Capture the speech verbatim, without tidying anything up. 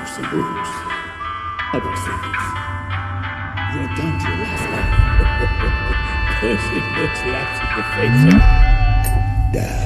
to say words. I don't say this. You're down to your last laugh. Puss, it looks laughs in your face. Die.